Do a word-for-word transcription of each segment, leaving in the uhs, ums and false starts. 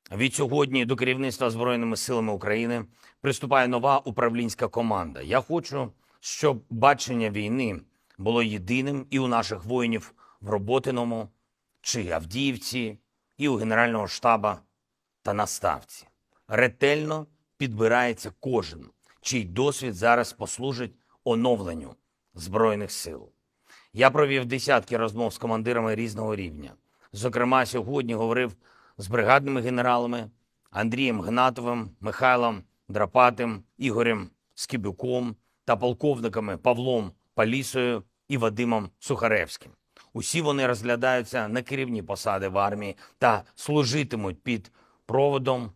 Відсьогодні до керівництва Збройними силами України приступає нова управлінська команда. Я хочу, щоб бачення війни було єдиним і у наших воїнів в Роботиному чи Авдіївці, і у Генерального штаба та на Ставці. Ретельно підбирається кожен, чий досвід зараз послужить оновленню Збройних сил. Я провів десятки розмов з командирами різного рівня. Зокрема, сьогодні говорив з бригадними генералами Андрієм Гнатовим, Михайлом Драпатим, Ігорем Скибюком та полковниками Павлом Палісою і Вадимом Сухаревським. Усі вони розглядаються на керівні посади в армії та служитимуть під проводом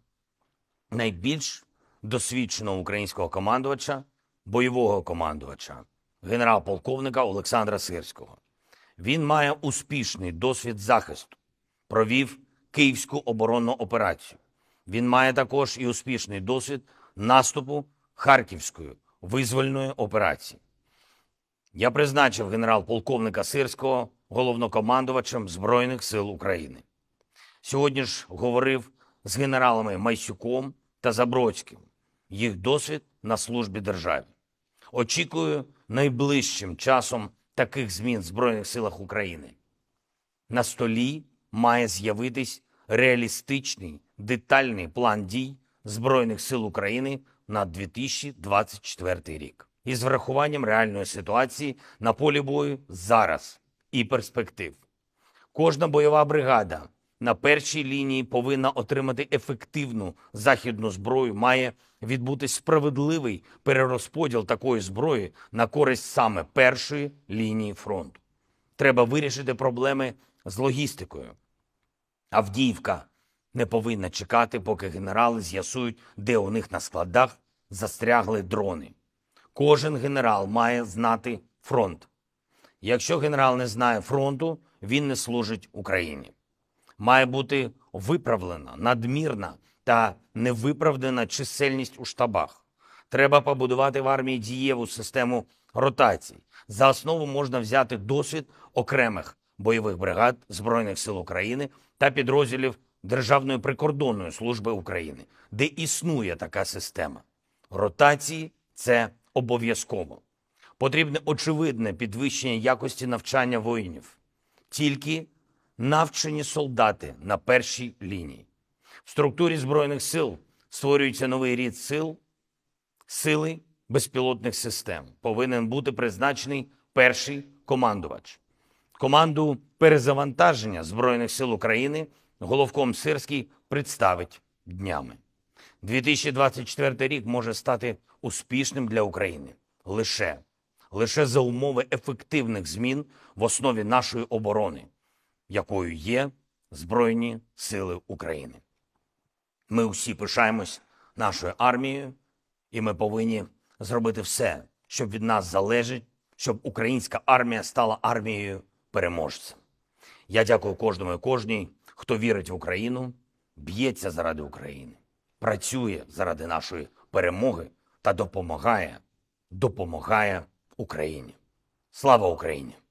найбільш досвідченого українського командувача, бойового командувача, генерал-полковника Олександра Сирського. Він має успішний досвід захисту, провів Київську оборонну операцію. Він має також і успішний досвід наступу Харківської визвольної операції. Я призначив генерал-полковника Сирського головнокомандувачем Збройних сил України. Сьогодні ж говорив з генералами Майсюком та Забродським. Їх досвід на службі державі. Очікую найближчим часом таких змін в Збройних силах України. На столі має з'явитись реалістичний, детальний план дій Збройних сил України на дві тисячі двадцять четвертий рік. Із врахуванням реальної ситуації на полі бою зараз і перспектив. Кожна бойова бригада на першій лінії повинна отримати ефективну західну зброю, має відбутись справедливий перерозподіл такої зброї на користь саме першої лінії фронту. Треба вирішити проблеми з логістикою. Авдіївка не повинна чекати, поки генерали з'ясують, де у них на складах застрягли дрони. Кожен генерал має знати фронт. Якщо генерал не знає фронту, він не служить Україні. Має бути виправлена надмірна та невиправдана чисельність у штабах. Треба побудувати в армії дієву систему ротацій. За основу можна взяти досвід окремих бойових бригад Збройних сил України та підрозділів Державної прикордонної служби України, де існує така система. Ротації – це обов'язково. Потрібне очевидне підвищення якості навчання воїнів. Тільки навчені солдати на першій лінії. В структурі Збройних сил створюється новий рід сил, сили безпілотних систем. Повинен бути призначений перший командувач. Команду перезавантаження Збройних сил України головком Сирський представить днями. дві тисячі двадцять четвертий рік може стати успішним для України. Лише, лише за умови ефективних змін в основі нашої оборони, якою є Збройні сили України. Ми усі пишаємось нашою армією, і ми повинні зробити все, що від нас залежить, щоб українська армія стала армією переможцем. Я дякую кожному і кожній, хто вірить в Україну, б'ється заради України, працює заради нашої перемоги та допомагає, допомагає Україні. Слава Україні!